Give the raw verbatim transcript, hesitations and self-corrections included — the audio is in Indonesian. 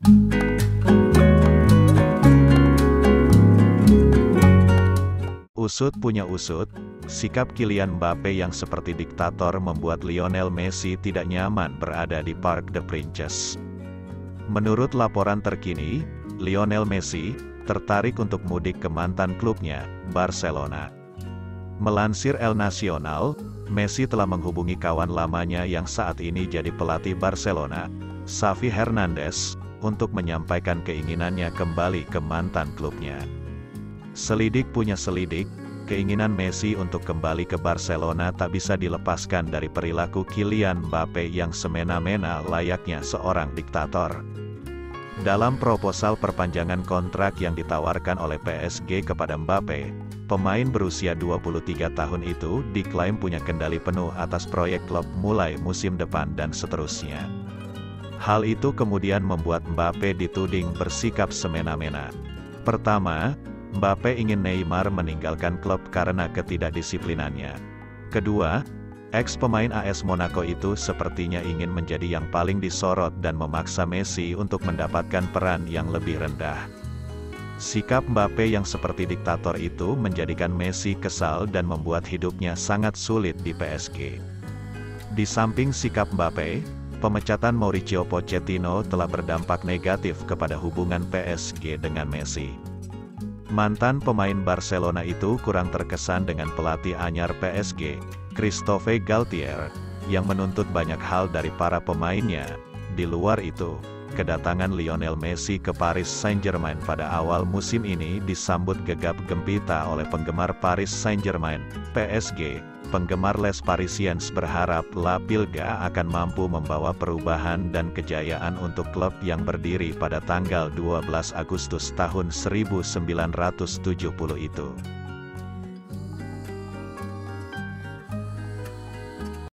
Usut punya usut, sikap Kylian Mbappe yang seperti diktator membuat Lionel Messi tidak nyaman berada di Parc des Princes. Menurut laporan terkini, Lionel Messi tertarik untuk mudik ke mantan klubnya, Barcelona. Melansir El Nacional, Messi telah menghubungi kawan lamanya yang saat ini jadi pelatih Barcelona, Xavi Hernandez, untuk menyampaikan keinginannya kembali ke mantan klubnya. Selidik punya selidik, keinginan Messi untuk kembali ke Barcelona tak bisa dilepaskan dari perilaku Kylian Mbappe yang semena-mena layaknya seorang diktator. Dalam proposal perpanjangan kontrak yang ditawarkan oleh P S G kepada Mbappe, pemain berusia dua puluh tiga tahun itu diklaim punya kendali penuh atas proyek klub mulai musim depan dan seterusnya. Hal itu kemudian membuat Mbappe dituding bersikap semena-mena. Pertama, Mbappe ingin Neymar meninggalkan klub karena ketidakdisiplinannya. Kedua, ex-pemain A S Monaco itu sepertinya ingin menjadi yang paling disorot dan memaksa Messi untuk mendapatkan peran yang lebih rendah. Sikap Mbappe yang seperti diktator itu menjadikan Messi kesal dan membuat hidupnya sangat sulit di P S G. Di samping sikap Mbappe, pemecatan Mauricio Pochettino telah berdampak negatif kepada hubungan P S G dengan Messi. Mantan pemain Barcelona itu kurang terkesan dengan pelatih anyar P S G, Christophe Galtier, yang menuntut banyak hal dari para pemainnya. Di luar itu, kedatangan Lionel Messi ke Paris Saint-Germain pada awal musim ini disambut gegap gempita oleh penggemar Paris Saint-Germain, P S G. Penggemar Les Parisiens berharap La Pilga akan mampu membawa perubahan dan kejayaan untuk klub yang berdiri pada tanggal dua belas Agustus tahun seribu sembilan ratus tujuh puluh itu.